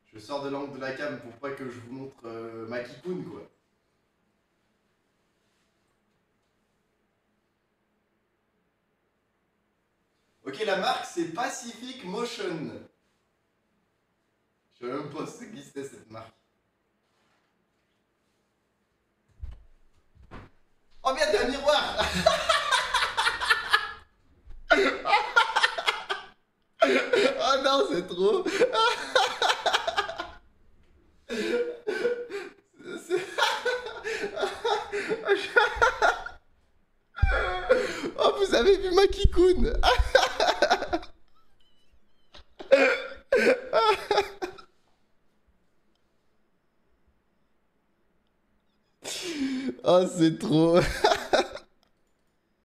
Je sors de l'angle de la cam pour pas que je vous montre ma kikoun, quoi. Ok, la marque, c'est Pacific Motion. Je sais même pas ce que c'était cette marque. Oh merde, il y a un miroir. Oh non, c'est trop. Oh, vous avez vu ma kikoun. Oh, c'est trop.